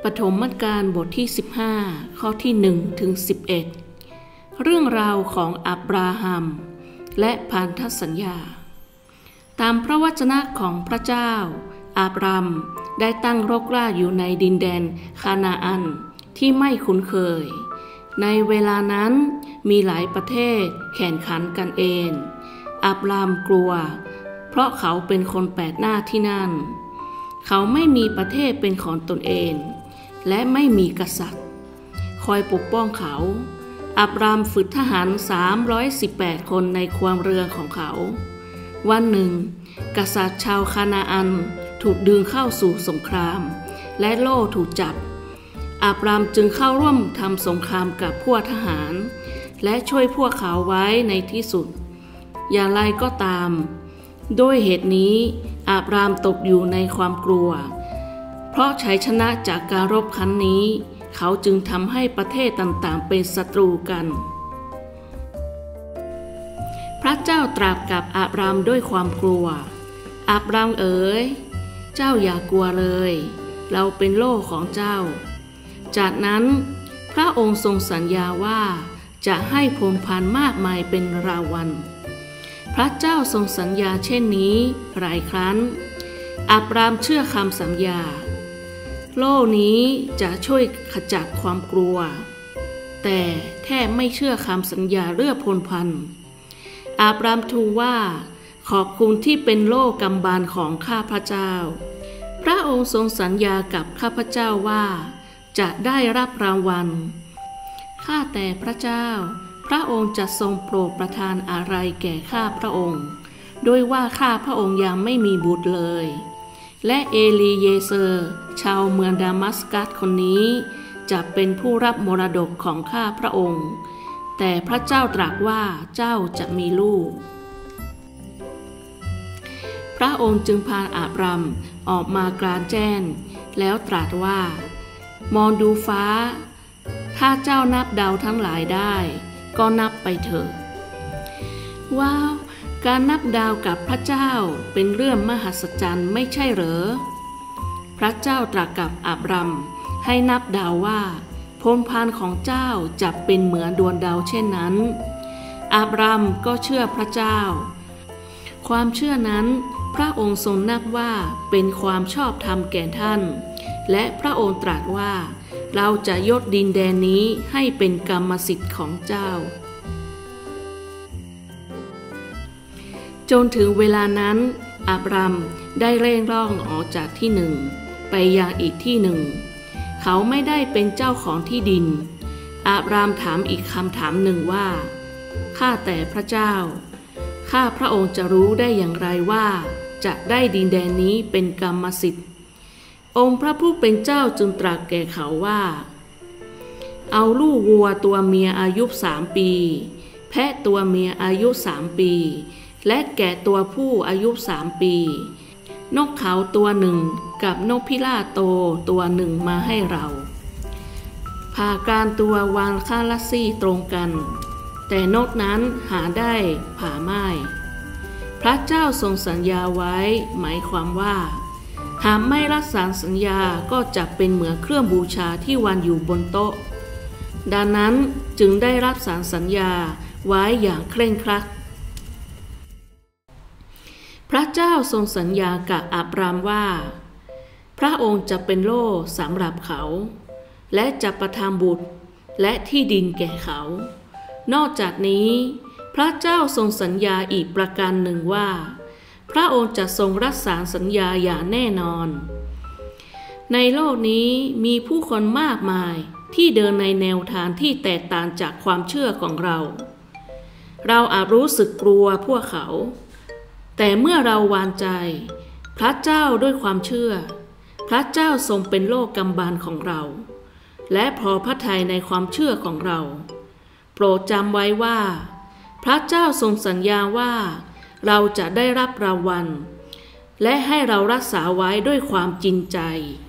ฐมกาลบทที่15ข้อที่1ถึง11เรื่องราวของอับราฮัมและพันธสัญญาตามพระวจนะของพระเจ้าอับรามได้ตั้งรกรากอยู่ในดินแดนคานาอันที่ไม่คุ้นเคยในเวลานั้นมีหลายประเทศแข่งขันกันเองอับรามกลัวเพราะเขาเป็นคนแปลกหน้าที่นั่นเขาไม่มีประเทศเป็นของตนเองและไม่มีกษัตริย์คอยปกป้องเขาอับรามฝึกทหาร318คนในความเรือของเขาวันหนึ่งกษัตริย์ชาวคานาอันถูกดึงเข้าสู่สงครามและโล่ถูกจับอับรามจึงเข้าร่วมทำสงครามกับพวกทหารและช่วยพวกเขาไว้ในที่สุดอย่างไรก็ตามด้วยเหตุนี้อับรามตกอยู่ในความกลัวเพราะชัยชนะจากการรบครั้งนี้เขาจึงทำให้ประเทศต่างๆเป็นศัตรูกันพระเจ้าตรัสกับอับรามด้วยความกลัวอับรามเอ๋ยเจ้าอย่ากลัวเลยเราเป็นโล่ของเจ้าจากนั้นพระองค์ทรงสัญญาว่าจะให้พงศ์พันธุ์มากมายเป็นรางวัลพระเจ้าทรงสัญญาเช่นนี้หลายครั้งอับรามเชื่อคำสัญญาโล่นี้จะช่วยขจัดความกลัวแต่แทบไม่เชื่อคำสัญญาเรื่องพงศ์พันธุ์อับรามทูลว่าขอบคุณที่เป็นโล่กำบังของข้าพระเจ้าพระองค์ทรงสัญญากับข้าพเจ้าว่าจะได้รับรางวัลข้าแต่พระเจ้าพระองค์จะทรงโปรดประทานอะไรแก่ข้าพระองค์โดยว่าข้าพระองค์ยังไม่มีบุตรเลยและเอลีเยเซอร์ชาวเมืองดามัสกัสคนนี้จะเป็นผู้รับมรดกของข้าพระองค์แต่พระเจ้าตรัสว่าเจ้าจะมีลูกพระองค์จึงพาอับรามออกมากลางแจ้งแล้วตรัสว่ามองดูฟ้าถ้าเจ้านับดาวทั้งหลายได้ก็นับไปเถอะว้าวการนับดาวกับพระเจ้าเป็นเรื่องมหัศจรรย์ไม่ใช่เหรอพระเจ้าตรัสกับอับรามให้นับดาวว่าพงศ์พันธุ์ของเจ้าจะเป็นเหมือนดวงดาวเช่นนั้นอับรามก็เชื่อพระเจ้าความเชื่อนั้นพระองค์ทรงนับว่าเป็นความชอบธรรมแก่ท่านและพระองค์ตรัสว่าเราจะยกดินแดนนี้ให้เป็นกรรมสิทธิ์ของเจ้าจนถึงเวลานั้นอับรามได้เร่ร่อนออกจากที่หนึ่งไปยังอีกที่หนึ่งเขาไม่ได้เป็นเจ้าของที่ดินอับรามถามอีกคำถามหนึ่งว่าข้าแต่พระเจ้าข้าพระองค์จะรู้ได้อย่างไรว่าจะได้ดินแดนนี้เป็นกรรมสิทธิ์องค์พระผู้เป็นเจ้าจึงตรัสแก่เขาว่าเอาลูกวัวตัวเมียอายุ3 ปีแพะตัวเมียอายุ3 ปีและแกะตัวผู้อายุ3 ปีนกเขาตัวหนึ่งกับนกพิราบโตตัวหนึ่งมาให้เราผ่ากลางตัววางข้างละซี่ตรงกันแต่นกนั้นหาได้ผ่าไม่พระเจ้าทรงสัญญาไว้หมายความว่าหากไม่รักษาสัญญาก็จะเป็นเหมือนเครื่องบูชาที่วางอยู่บนโต๊ะดังนั้นจึงได้รักษาสัญญาไว้อย่างเคร่งครัดพระเจ้าทรงสัญญากับอับรามว่าพระองค์จะเป็นโล่สำหรับเขาและจะประทานบุตรและที่ดินแก่เขานอกจากนี้พระเจ้าทรงสัญญาอีกประการหนึ่งว่าพระองค์จะทรงรักษาสัญญาอย่างแน่นอนในโลกนี้มีผู้คนมากมายที่เดินในแนวทางที่แตกต่างจากความเชื่อของเราอาจรู้สึกกลัวพวกเขาแต่เมื่อเราวางใจพระเจ้าด้วยความเชื่อพระเจ้าทรงเป็นโล่กำบังของเราและพอพระทัยในความเชื่อของเราโปรดจำไว้ว่าพระเจ้าทรงสัญญาว่าเราจะได้รับรางวัลและให้เรารักษาไว้ด้วยความจริงใจ